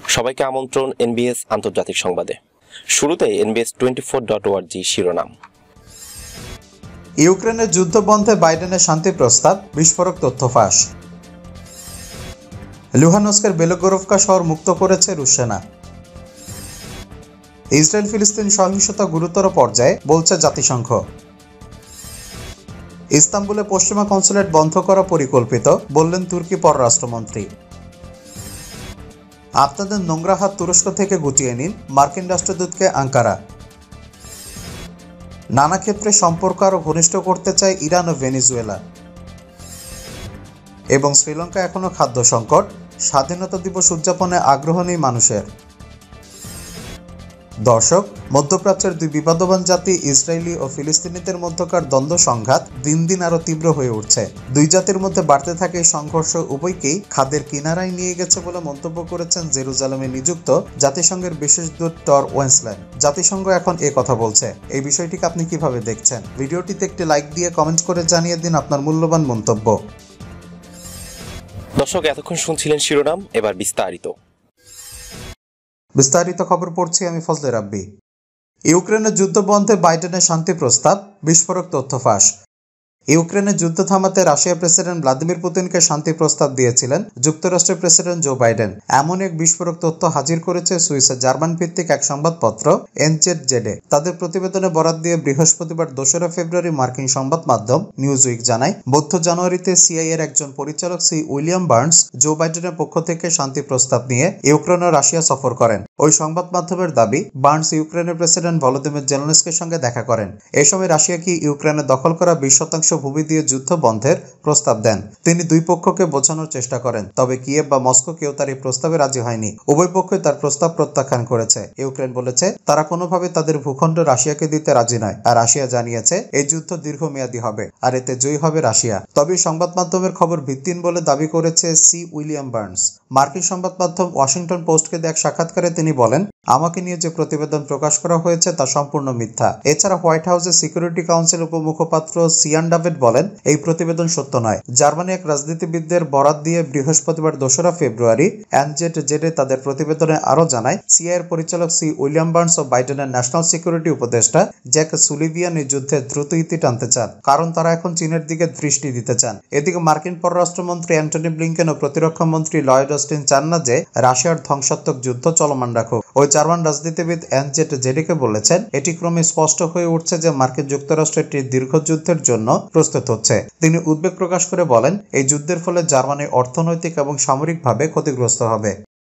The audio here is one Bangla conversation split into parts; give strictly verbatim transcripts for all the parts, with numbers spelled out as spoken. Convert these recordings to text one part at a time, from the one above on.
সবাইকে আমন্ত্রণ এনবিএস আন্তর্জাতিক সংবাদে। শুরুতে NBS twenty four dot ORG শিরোনাম। ইউক্রেনের যুদ্ধ বন্ধে বাইডেনের শান্তি প্রস্তাব, বিস্ফোরক তথ্য ফাঁস। লুহানস্কের বেলোগোরভকা শহর মুক্ত করেছে রুশ সেনা। ইসরায়েল ফিলিস্তিন সহিংসতা গুরুতর পর্যায়ে, বলছে জাতিসংঘ। ইস্তাম্বুলে পশ্চিমা কনসুলেট বন্ধ করা পরিকল্পিত, বললেন তুর্কি পররাষ্ট্রমন্ত্রী। আপনাদের নোংরা হাত তুরস্ক থেকে গুটিয়ে নিন, মার্কিন রাষ্ট্রদূতকে আঙ্কারা। নানা ক্ষেত্রে সম্পর্ক আরও ঘনিষ্ঠ করতে চায় ইরান ও ভেনেজুয়েলা। এবং শ্রীলঙ্কা এখনও খাদ্য সংকট, স্বাধীনতা দিবস উদযাপনে আগ্রহ নেই মানুষের। দর্শক, মধ্যপ্রাচ্যের দুই বিবাদবান জাতি ইসরায়েলি ও ফিলিস্তিনিদের মধ্যকার দ্বন্দ্ব সংঘাত দিন দিন আরও তীব্র হয়ে উঠছে। দুই জাতির মধ্যে বাড়তে থাকে এই সংঘর্ষ উভয়কেই খাদের কিনারায় নিয়ে গেছে বলে মন্তব্য করেছেন জেরুজালেমে নিযুক্ত জাতিসংঘের বিশেষ দূত টর ওয়েন্সল্যান্ড। জাতিসংঘ এখন এ কথা বলছে। এই বিষয়টিকে আপনি কিভাবে দেখছেন? ভিডিওটিতে একটি লাইক দিয়ে কমেন্ট করে জানিয়ে দিন আপনার মূল্যবান মন্তব্য। দর্শক, এতক্ষণ শুনছিলেন শিরোনাম, এবার বিস্তারিত। বিস্তারিত খবর পড়ছি আমি ফজলে রাব্বি। ইউক্রেনের যুদ্ধ বন্ধে বাইডেনের শান্তি প্রস্তাব, বিস্ফোরক তথ্য ফাঁস। ইউক্রেনের যুদ্ধ থামাতে রাশিয়ার প্রেসিডেন্ট ভ্লাদিমির পুতিনকে শান্তি প্রস্তাব দিয়েছিলেন যুক্তরাষ্ট্রের প্রেসিডেন্ট জো বাইডেন। এমন এক বিস্ফোরক তথ্য হাজির করেছে সুইসের জার্মান ভিত্তিক এক সংবাদপত্র এনজেড-জেডে। তাদের প্রতিবেদনে বরাত দিয়ে বৃহস্পতিবার দোসরা ফেব্রুয়ারি মার্কিন সংবাদ মাধ্যম নিউজ উইক জানায়, মধ্য জানুয়ারিতে সিআই এর একজন পরিচালক সি উইলিয়াম বার্নস জো বাইডেনের পক্ষ থেকে শান্তি প্রস্তাব নিয়ে ইউক্রেন ও রাশিয়া সফর করেন। ওই সংবাদ মাধ্যমের দাবি, বার্নস ইউক্রেনের প্রেসিডেন্ট ভলোদিমির জেলেনস্কির সঙ্গে দেখা করেন। এই সময় রাশিয়া কি ইউক্রেনের দখল করা বিশ শতাংশ ভূমি দিয়ে যুদ্ধ বন্ধের প্রস্তাব দেন। তিনি দুই পক্ষকে বোঝানোর চেষ্টা করেন, তবে কিয়েভ বা মস্কো কেউ তার এই প্রস্তাবে রাজি হয়নি। উভয় পক্ষই তার প্রস্তাব প্রত্যাখ্যান করেছে। ইউক্রেন বলেছে তারা কোনোভাবে তাদের ভূখণ্ড রাশিয়াকে দিতে রাজি নয়, আর রাশিয়া জানিয়েছে এই যুদ্ধ দীর্ঘমেয়াদী হবে আর এতে জয়ী হবে রাশিয়া। তবে সংবাদ মাধ্যমের খবর ভিত্তিহীন বলে দাবি করেছে সি উইলিয়াম বার্নস। মার্কিন সংবাদ মাধ্যম ওয়াশিংটন পোস্টকে দেয়া এক সাক্ষাৎকারে তিনি বলেন, আমাকে নিয়ে যে প্রতিবেদন প্রকাশ করা হয়েছে তা সম্পূর্ণ মিথ্যা। এছাড়া হোয়াইট হাউসের সিকিউরিটি কাউন্সিল উপমুখপাত্র সিয়ান ডাভেড বলেন, এই প্রতিবেদন সত্য নয়। জার্মানি এক রাজনীতিবিদদের বরাত দিয়ে বৃহস্পতিবার দোসরা ফেব্রুয়ারি এনজেড-জেডে তাদের প্রতিবেদনে আরও জানায়, সিআইএর পরিচালক সি উইলিয়াম বার্নস ও বাইডেনের ন্যাশনাল সিকিউরিটি উপদেষ্টা জ্যাক সুলিভিয়ান এই যুদ্ধে দ্রুত ইতি টানতে চান, কারণ তারা এখন চীনের দিকে দৃষ্টি দিতে চান। এদিকে মার্কিন পররাষ্ট্রমন্ত্রী অ্যান্টনি ব্লিংকেন ও প্রতিরক্ষা মন্ত্রী লয়েড অস্টিন চান না যে রাশিয়ার ধ্বংসাত্মক যুদ্ধ চলমান রাখুক। ওই জার্মান রাজনীতিবিদ এনজেড-জেডকে বলেছেন, এটি ক্রমে স্পষ্ট হয়ে উঠছে যে মার্কিন যুক্তরাষ্ট্র একটি দীর্ঘ যুদ্ধের জন্য প্রস্তুত হচ্ছে। তিনি উদ্বেগ প্রকাশ করে বলেন, এই যুদ্ধের ফলে জার্মানি অর্থনৈতিক এবং সামরিকভাবে ক্ষতিগ্রস্ত হবে।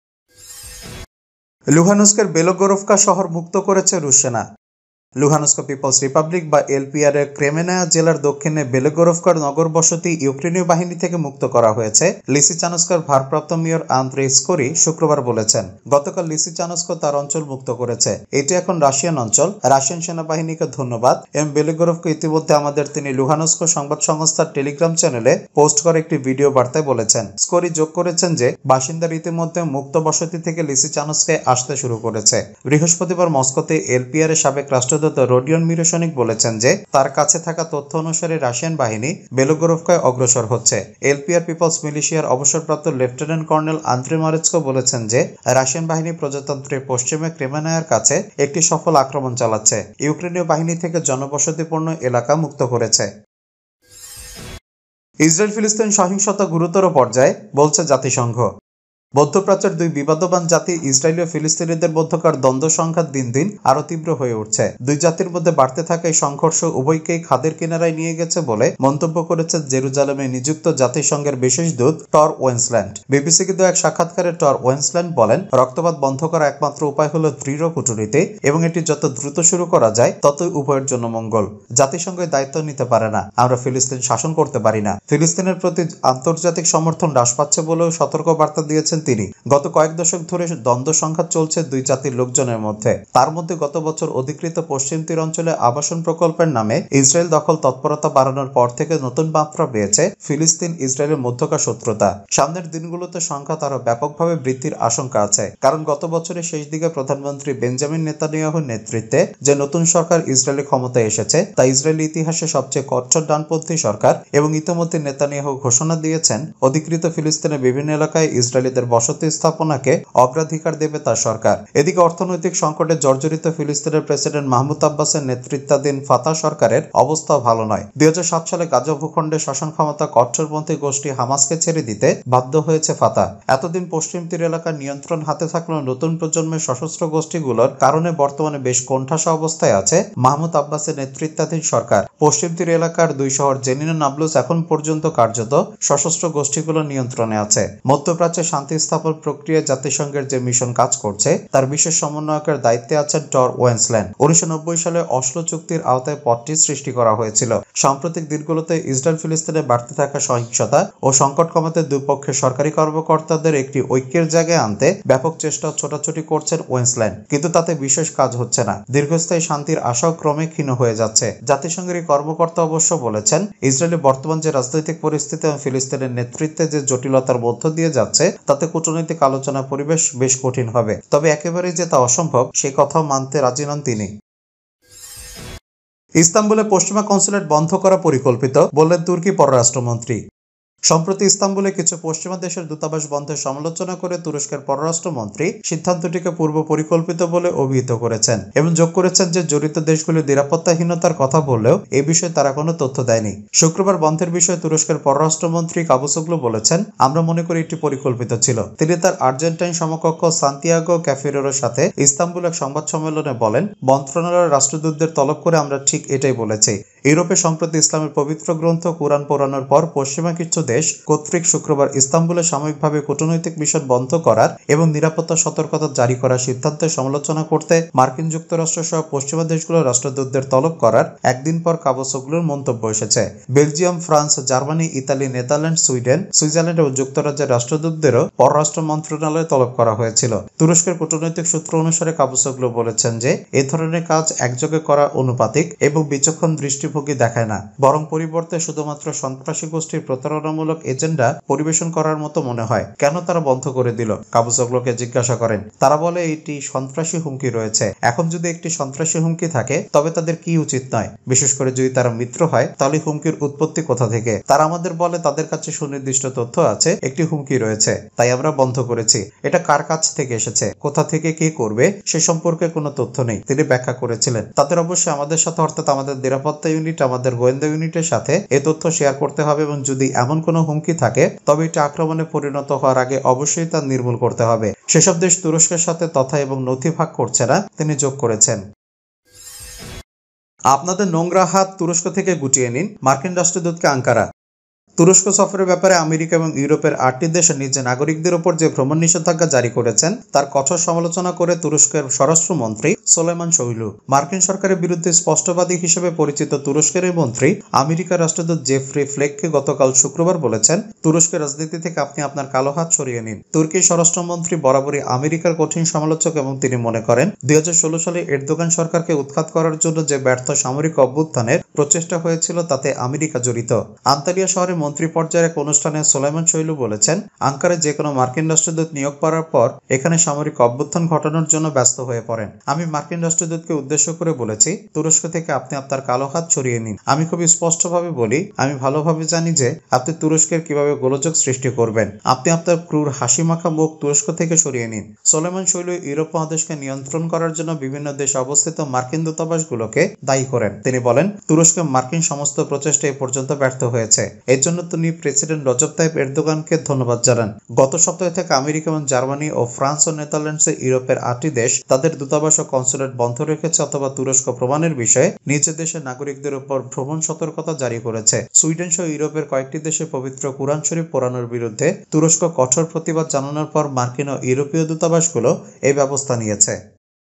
লুহানস্কের বেলোগোরভকা শহর মুক্ত করেছে রুশ সেনা। লুহানস্ক পিপলস রিপাবলিক বা এলপিআর এর ক্রেমেনায়া জেলার দক্ষিণে বেলোগোরভকার নগর বসতি ইউক্রেনীয় বাহিনী থেকে মুক্ত করা হয়েছে, লিসিচানস্কের ভারপ্রাপ্ত মেয়র আন্দ্রেই স্কোরি শুক্রবার বলেছেন। গতকাল লিসিচানস্ক তার অঞ্চল মুক্ত করেছে। এটি এখন রাশিয়ান অঞ্চল। রাশিয়ান সেনাবাহিনীকে ধন্যবাদ। এম বেলোগোরভকে ইতিমধ্যে আমাদের তিনি লুহানস্ক সংবাদ সংস্থার টেলিগ্রাম চ্যানেলে পোস্ট করে একটি ভিডিও বার্তায় বলেছেন। স্কোরি যোগ করেছেন যে বাসিন্দারা ইতিমধ্যে মুক্ত বসতি থেকে লিসিচানস্কে আসতে শুরু করেছে। বৃহস্পতিবার মস্কোতে এলপিআর এর সাবেক রাষ্ট্র রোডিয়ন মিরোশনিক বলেছেন যে তার কাছে থাকা তথ্য অনুসারে রাশিয়ান বাহিনী বেলোগোরভকায় অগ্রসর হচ্ছে। এলপিআর পিপলস মিলিশিয়ার অবসরপ্রাপ্ত লেফটেন্যান্ট কর্নেল আন্দ্রে মারেৎস্কো বলেছেন যে রাশিয়ান বাহিনী প্রজাতন্ত্রের পশ্চিমে ক্রেমেনায়ার কাছে একটি সফল আক্রমণ চালাচ্ছে। ইউক্রেনীয় বাহিনী থেকে জনবসতিপূর্ণ এলাকা মুক্ত করেছে। ইসরায়েল ফিলিস্তিন সহিংসতা গুরুতর পর্যায়ে, বলছে জাতিসংঘ। মধ্যপ্রাচ্যের দুই বিবাদবান জাতি ইসরায়েল ও ফিলিস্তিনিদের মধ্যকার দ্বন্দ্ব সংঘাত দিন দিন আরো তীব্র হয়ে উঠছে। দুই জাতির মধ্যে বাড়তে থাকা এই সংঘর্ষ উভয়কেই খাদের কিনারায় নিয়ে গেছে বলে মন্তব্য করেছে জেরুজালেমে নিযুক্ত জাতিসংঘের বিশেষ দূত টর ওয়েন্সল্যান্ড। বিবিসিকে দেওয়া এক সাক্ষাৎকারে টর ওয়েন্সল্যান্ড বলেন, রক্তপাত বন্ধ করা একমাত্র উপায় হলো দৃঢ় কূটনীতি এবং এটি যত দ্রুত শুরু করা যায় ততই উভয়ের জন্য মঙ্গল। জাতিসংঘ দায়িত্ব নিতে পারে না। আমরা ফিলিস্তিন শাসন করতে পারি না। ফিলিস্তিনের প্রতি আন্তর্জাতিক সমর্থন হ্রাস পাচ্ছে বলেও সতর্ক বার্তা দিয়েছেন তিনি। গত কয়েক দশক ধরে দ্বন্দ্ব সংঘাত চলছে দুই জাতির লোকজনের মধ্যে। তার মধ্যে গত বছর অধিকৃত পশ্চিম তীর অঞ্চলে আবাসন প্রকল্পের নামে ইসরায়েল দখল তৎপরতা বাড়ানোর পর থেকে নতুন মাত্রা পেয়েছে ফিলিস্তিন ইসরায়েলের মধ্যকার শত্রুতা। সামনের দিনগুলোতে সংঘাত আরো ব্যাপকভাবে বৃদ্ধির আশঙ্কা আছে, কারণ গত বছরের শেষ দিকে প্রধানমন্ত্রী বেঞ্জামিন নেতানিয়াহুর নেতৃত্বে যে নতুন সরকার ইসরায়েলি ক্ষমতায় এসেছে তা ইসরায়েলি ইতিহাসে সবচেয়ে কট্টর ডানপন্থী সরকার এবং ইতিমধ্যে নেতানিয়াহু ঘোষণা দিয়েছেন অধিকৃত ফিলিস্তিনের বিভিন্ন এলাকায় ইসরায়েলিদের বসতি স্থাপনাকে অগ্রাধিকার দেবে তার সরকার। এদিকে অর্থনৈতিক সংকটে জর্জরিত ফিলিস্তিনের প্রেসিডেন্ট মাহমুদ আব্বাসের নেতৃত্বাধীন ফাতাহ সরকারের অবস্থাও ভালো নয়। দুই হাজার সাত সালে গাজা ভূখণ্ডে শাসন ক্ষমতা কট্টরপন্থী গোষ্ঠী হামাসকে ছেড়ে দিতে বাধ্য হয়েছে ফাতাহ। এতদিন পশ্চিম তীর এলাকার নিয়ন্ত্রণ হাতে থাকলেও নতুন প্রজন্মের সশস্ত্র গোষ্ঠীগুলোর কারণে বর্তমানে বেশ কোণঠাসা অবস্থায় আছে মাহমুদ আব্বাসের নেতৃত্বাধীন সরকার। পশ্চিম তীর এলাকার দুই শহর জেনিন ও নাবলুস এখন পর্যন্ত কার্যত সশস্ত্র গোষ্ঠীগুলোর নিয়ন্ত্রণে আছে। মধ্যপ্রাচ্যে শান্তি স্থাপন প্রক্রিয়ায় জাতিসংঘের যে মিশন কাজ করছে তার বিশেষ সমন্বয়কের দায়িত্বে আছেন টর ওয়েন্সল্যান্ড। উনিশশো নব্বই সালে অসলো চুক্তির আওতায় পদটি সৃষ্টি করা হয়েছিল। সাম্প্রতিক দিনগুলোতে ইসরায়েল ফিলিস্তিনে বাড়তে থাকা সহিংসতা ও সংকট কমাতে দুই পক্ষের সরকারি কর্মকর্তাদের একটি ঐক্যের জায়গায় আনতে ব্যাপক চেষ্টা ছোটাছুটি করছেন ওয়েন্সল্যান্ড, কিন্তু তাতে বিশেষ কাজ হচ্ছে না। দীর্ঘস্থায়ী শান্তির আশাও ক্রমে ক্ষীণ হয়ে যাচ্ছে। জাতিসংঘের এই কর্মকর্তা অবশ্য বলেছেন, ইসরায়েলের বর্তমান যে রাজনৈতিক পরিস্থিতি এবং ফিলিস্তিনের নেতৃত্বে যে জটিলতার মধ্য দিয়ে যাচ্ছে তাতে কূটনৈতিক আলোচনা পরিবেশ বেশ কঠিন হবে। তবে একেবারেই যে তা অসম্ভব সে কথাও মানতে রাজি নন তিনি। ইস্তাম্বুলে পশ্চিমা কনসুলেট বন্ধ করা পরিকল্পিত, বললেন তুর্কি পররাষ্ট্রমন্ত্রী। সম্প্রতি ইস্তাম্বুলে কিছু পশ্চিমা দেশের দূতাবাস বন্ধের সমালোচনা করে তুরস্কের পররাষ্ট্রমন্ত্রী সিদ্ধান্তটিকে পূর্ব পরিকল্পিত বলে অভিহিত করেছেন এবং যোগ করেছেন যে জড়িত দেশগুলির নিরাপত্তাহীনতার কথা বললেও এ বিষয়ে তারা কোনো তথ্য দেয়নি। শুক্রবার বন্ধের বিষয়ে তুরস্কের পররাষ্ট্রমন্ত্রী কাবুসোগলু বলেছেন, আমরা মনে করি এটি পরিকল্পিত ছিল। তিনি তার আর্জেন্টাইন সমকক্ষ সান্তিয়াগো ক্যাফেরেরোর সাথে ইস্তাম্বুল এক সংবাদ সম্মেলনে বলেন, মন্ত্রণালয়ের রাষ্ট্রদূতদের তলব করে আমরা ঠিক এটাই বলেছি। ইউরোপে সম্প্রতি ইসলামের পবিত্র গ্রন্থ কুরআন পোড়ানোর পর পশ্চিমা কিছু দেশ কর্তৃক শুক্রবার ইস্তাম্বুলে সাময়িকভাবে কূটনৈতিক মিশন বন্ধ করার এবং নিরাপত্তা সতর্কতা জারি করার সিদ্ধান্তের সমালোচনা করতে মার্কিন যুক্তরাষ্ট্র সহ পশ্চিমা দেশগুলোর রাষ্ট্রদূতদের তলব করার একদিন পর কাবুসোগলুর মন্তব্য এসেছে। Belgium, France, Germany, Italy, Netherland, Sweden, Switzerland এবং যুক্তরাজ্যের রাষ্ট্রদূতদেরও পররাষ্ট্র মন্ত্রণালয়ে তলব করা হয়েছিল। তুরস্কের কূটনৈতিক সূত্র অনুসারে কাবুসোগলু বলেছেন যে এ ধরনের কাজ একযোগে করা অনুপাতিক এবং বিচক্ষণ দৃষ্টিভঙ্গি দেখায় না, বরং পরিবর্তে শুধুমাত্র সন্ত্রাসী গোষ্ঠীর প্রতারণামূলক এজেন্ডা পরিবেশন করার মতো মনে হয়। কেন তারা বন্ধ করে দিল? কাবুসোগলুকে জিজ্ঞাসা করেন। তারা বলে এটি সন্ত্রাসী হুমকি রয়েছে। এখন যদি একটি সন্ত্রাসী হুমকি থাকে তবে তাদের কি উচিত নয়? বিশেষ করে যদি তারা মিত্র হয় তাহলে হুমকির উৎপত্তি কোথা থেকে? তারা আমাদের বলে তাদের কাছে সুনির্দিষ্ট তথ্য আছে, একটি হুমকি রয়েছে, তাই আমরা বন্ধ করেছি। এটা কার কাছ থেকে এসেছে, কোথা থেকে কে করবে সে সম্পর্কে কোনো তথ্য নেই, তিনি ব্যাখ্যা করেছিলেন। তাদের অবশ্যই আমাদের সাথে অর্থাৎ আমাদের নিরাপত্তা ইউনিট, আমাদের গোয়েন্দা ইউনিটের সাথে এ তথ্য শেয়ার করতে হবে এবং যদি এমন কোনো হুমকি থাকে তবে এটি আক্রমণে পরিণত হওয়ার আগে অবশ্যই তা নির্মূল করতে হবে। সেসব দেশ তুরস্কের সাথে তথ্য এবং নথি ভাগ করছে না, তিনি যোগ করেছেন। আপনাদের নোংরা হাত তুরস্ক থেকে গুটিয়ে নিন, মার্কিন রাষ্ট্রদূতকে আঙ্কারা। তুরস্ক সফরের ব্যাপারে আমেরিকা এবং ইউরোপের আটটি দেশ নিজের নাগরিকদের উপর যে ভ্রমণ নিষেধাজ্ঞা জারি করেছেন তার কঠোর সমালোচনা করে তুরস্কের স্বরাষ্ট্রমন্ত্রী সোলাইমান সোইলু। মার্কিন সরকারের বিরুদ্ধে স্পষ্টবাদী হিসেবে পরিচিত তুরস্কের এই মন্ত্রী আমেরিকার রাষ্ট্রদূত জেফ্রি ফ্লেককে গতকাল শুক্রবার বলেছেন, তুরস্কের রাজনীতি থেকে আপনি আপনার কালো হাত সরিয়ে নিন। তুর্কির স্বরাষ্ট্রমন্ত্রী বরাবরই আমেরিকার কঠিন সমালোচক এবং তিনি মনে করেন দুই হাজার ষোলো সালে এরদোগান সরকারকে উৎখাত করার জন্য যে ব্যর্থ সামরিক অভ্যুত্থানের প্রচেষ্টা হয়েছিল তাতে আমেরিকা জড়িত। আন্তালিয়া শহরে মন্ত্রী পর্যায়ের এক অনুষ্ঠানে সোলাইমান সোইলু বলেছেন, আঙ্কারায় যে কোনো মার্কিন রাষ্ট্রদূত নিয়োগ করার পর এখানে সামরিক অভ্যুত্থান ঘটানোর জন্য ব্যস্ত হয়ে পড়েন। আমি মার্কিন রাষ্ট্রদূতকে উদ্দেশ্য করে বলেছি, তুরস্ক থেকে আপনি আপনার কালো হাত সরিয়ে নিন। আমি খুবই স্পষ্টভাবে বলি, আমি ভালোভাবে জানি যে আপনি তুরস্কের কিভাবে গোলযোগ সৃষ্টি করবেন। আপনি আপনার ক্রূর হাসি মাখা মুখ তুরস্ক থেকে সরিয়ে নিন। সোলাইমান সোইলু ইউরোপ মহাদেশকে নিয়ন্ত্রণ করার জন্য বিভিন্ন দেশে অবস্থিত মার্কিন দূতাবাসগুলোকে দায়ী করেন। তিনি বলেন, তুরস্কে মার্কিন সমস্ত প্রচেষ্টা এ পর্যন্ত ব্যর্থ হয়েছে। এর জন্য তিনি প্রেসিডেন্ট রজব তাইপ এরদোগানকে ধন্যবাদ জানান। গত সপ্তাহে থেকে আমেরিকা এবং জার্মানি ও ফ্রান্স ও নেদারল্যান্ডসে ইউরোপের আটটি দেশ তাদের দূতাবাস ও কনসুলেট বন্ধ রেখেছে অথবা তুরস্ক প্রমাণের বিষয়ে নিজ দেশের নাগরিকদের উপর ভ্রমণ সতর্কতা জারি করেছে। সুইডেন সহ ইউরোপের কয়েকটি দেশে পবিত্র কুরআন শরীফ পোড়ানোর বিরুদ্ধে তুরস্ক কঠোর প্রতিবাদ জানানোর পর মার্কিন ও ইউরোপীয় দূতাবাসগুলো এই ব্যবস্থা নিয়েছে।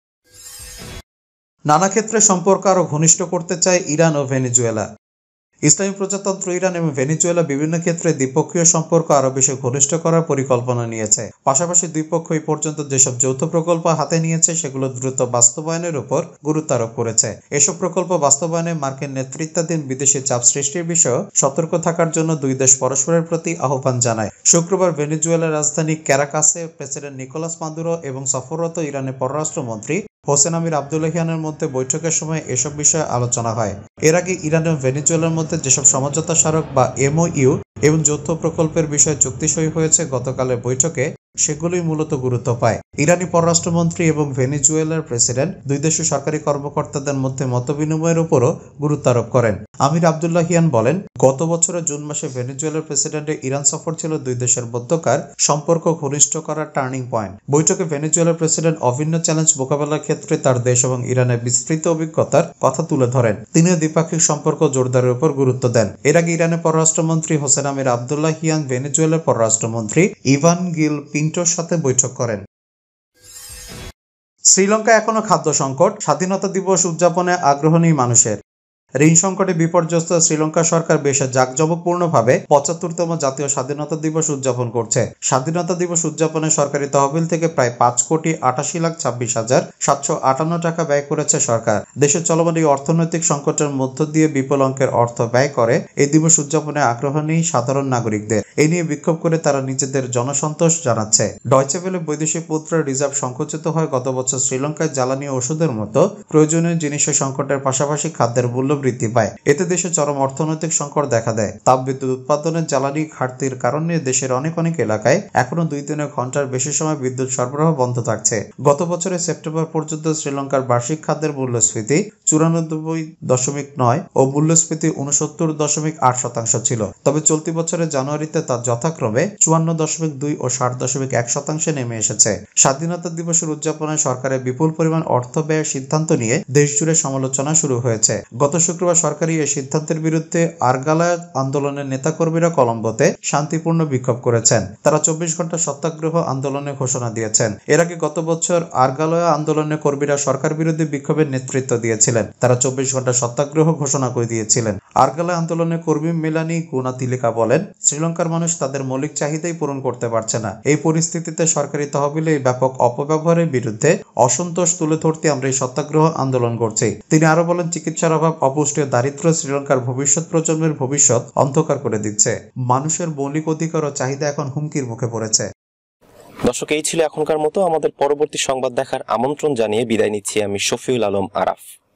নানা ক্ষেত্রে সম্পর্ক আরো ঘনিষ্ঠ করতে চায় ইরান ও ভেনেজুয়েলা। ইসলামী প্রজাতন্ত্র ইরান এবং ভেনেজুয়েলা বিভিন্ন ক্ষেত্রে দ্বিপক্ষীয় সম্পর্ক আরো বেশি ঘনিষ্ঠ করার পরিকল্পনা নিয়েছে। পাশাপাশি দুই পক্ষ এই পর্যন্ত যেসব যৌথ প্রকল্প হাতে নিয়েছে সেগুলো দ্রুত বাস্তবায়নের উপর গুরুত্ব আরোপ করেছে। এসব প্রকল্প বাস্তবায়নে মার্কিন নেতৃত্বাধীন বিদেশি চাপ সৃষ্টির বিষয়ে সতর্ক থাকার জন্য দুই দেশ পরস্পরের প্রতি আহ্বান জানায়। শুক্রবার ভেনেজুয়েলার রাজধানী ক্যারাকাসে প্রেসিডেন্ট নিকোলাস মাদুরো এবং সফররত ইরানের পররাষ্ট্রমন্ত্রী হোসেন আমির আবদুল্লাহিয়ানের মধ্যে বৈঠকের সময় এসব বিষয়ে আলোচনা হয়। এর আগে ইরান এবং ভেনেজুয়েলার মধ্যে যেসব সমঝোতা স্মারক বা এমওইউ এবং যৌথ প্রকল্পের বিষয়ে চুক্তি সই হয়েছে, গতকালের বৈঠকে সেগুলোই মূলত গুরুত্ব পায়। ইরানি পররাষ্ট্রমন্ত্রী এবং ভেনেজুয়েলার প্রেসিডেন্ট দুই দেশের সরকারি কর্মকর্তাদের মধ্যে মতবিনিময়ের উপরও গুরুত্ব আরোপ করেন। আমির আবদুল্লাহিয়ান বলেন, গত বছরের জুন মাসে ভেনেজুয়েলার প্রেসিডেন্টের ইরান সফর ছিল দুই দেশের মধ্যকার সম্পর্ক ঘনিষ্ঠ করার টার্নিং পয়েন্ট। বৈঠকে ভেনেজুয়েলার প্রেসিডেন্ট অভিন্ন চ্যালেঞ্জ মোকাবেলার ক্ষেত্রে তার দেশ এবং ইরানের বিস্তৃত অভিজ্ঞতার কথা তুলে ধরেন। তিনিও দ্বিপাক্ষিক সম্পর্ক জোরদারের উপর গুরুত্ব দেন। এর আগে ইরানের পররাষ্ট্রমন্ত্রী হোসেন আমির আবদুল্লাহিয়ান ভেনেজুয়েলার পররাষ্ট্রমন্ত্রী ইভান গিল পিন্টোর সাথে বৈঠক করেন। শ্রীলঙ্কা এখনো খাদ্য সংকট, স্বাধীনতা দিবস উদযাপনে আগ্রহ নেই মানুষের। ঋণ সংকটে বিপর্যস্ত শ্রীলঙ্কা সরকার বেশ জাঁকজমকপূর্ণভাবে পঁচাত্তরতম জাতীয় স্বাধীনতা দিবস উদযাপন করছে। স্বাধীনতা দিবস উদযাপনে সরকারি তহবিল থেকে প্রায় পাঁচ কোটি আটাশি লাখ ছাব্বিশ হাজার সাতশো আটান্ন টাকা ব্যয় করেছে সরকার। দেশের চলমান এই অর্থনৈতিক সংকটের মধ্য দিয়ে বিপুল অঙ্কের অর্থ ব্যয় করে এই দিবস উদযাপনে আগ্রহ নেই সাধারণ নাগরিকদের। এ নিয়ে বিক্ষোভ করে তারা নিজেদের জনসন্তোষ জানাচ্ছে। ডয়চে ভেলে বৈদেশিক মুদ্রার রিজার্ভ সংকুচিত হয় গত বছর শ্রীলঙ্কায় জ্বালানি ও ওষুধের মতো প্রয়োজনীয় জিনিসের সংকটের পাশাপাশি খাদ্যের মূল্য বৃদ্ধি পায়। এতে দেশে চরম অর্থনৈতিক সংকট দেখা দেয়। তাপবিদ্যুৎ উৎপাদনের জ্বালানি ঘাটতির কারণে দেশের অনেক অনেক এলাকায় এখনো দুই তিন ঘন্টার বেশি সময় বিদ্যুৎ সরবরাহ বন্ধ থাকছে। গত বছরের সেপ্টেম্বর পর্যন্ত শ্রীলঙ্কার বার্ষিক খাদ্যের মূল্যস্ফীতি চুরানব্বই দশমিক নয় ও মূল্যস্ফীতি উনসত্তর দশমিক আট শতাংশ ছিল। তবে চলতি বছরের জানুয়ারিতে তা যথাক্রমে চুয়ান্ন দশমিক দুই ও ষাট দশমিক এক শতাংশে নেমে এসেছে। স্বাধীনতা দিবসের উদযাপনে সরকারের বিপুল পরিমাণ অর্থ ব্যয়ের সিদ্ধান্ত নিয়ে দেশজুড়ে সমালোচনা শুরু হয়েছে। গত শুক্রবার সরকারি এই সিদ্ধান্তের বিরুদ্ধে আরগালা আন্দোলনের নেতাকর্মীরা কলম্বোতে শান্তিপূর্ণ বিক্ষোভ করেছেন। তারা চব্বিশ ঘন্টা সত্যাগ্রহ আন্দোলনের ঘোষণা দিয়েছেন। এর আগে গত বছর আরগালয়া আন্দোলনের কর্মীরা সরকার বিরোধী বিক্ষোভের নেতৃত্ব দিয়েছিলেন। তারা চব্বিশ ঘন্টা সত্যাগ্রহ ঘোষণা করে দিয়েছিলেন। আরগালয়া আন্দোলনের কর্মী মেলানি গুনাতিলিকা বলেন, শ্রীলঙ্কার মানুষ তাদের মৌলিক চাহিদাই পূরণ করতে পারছে না। এই পরিস্থিতিতে সরকারি তহবিলে এই ব্যাপক অপব্যবহারের বিরুদ্ধে অসন্তোষ তুলে ধরতে আমরা এই সত্যাগ্রহ আন্দোলন করছি। তিনি আরো বলেন, চিকিৎসার অভাব, অপুষ্টি, দারিদ্র্য শ্রীলঙ্কার ভবিষ্যৎ প্রজন্মের ভবিষ্যৎ অন্ধকার করে দিচ্ছে। মানুষের মৌলিক অধিকার ও চাহিদা এখন হুমকির মুখে পড়েছে। দর্শক, এই ছিল এখনকার মতো। আমাদের পরবর্তী সংবাদ দেখার আমন্ত্রণ জানিয়ে বিদায় নিচ্ছি আমি শফিউল আলম আরাফ।